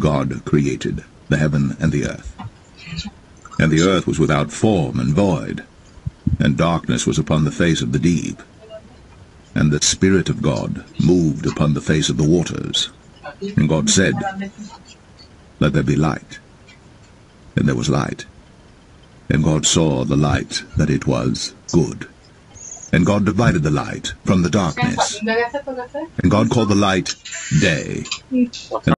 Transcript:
God created the heaven and the earth. And the earth was without form and void, and darkness was upon the face of the deep. And the Spirit of God moved upon the face of the waters. And God said, "Let there be light." And there was light. And God saw the light, that it was good. And God divided the light from the darkness. And God called the light day, and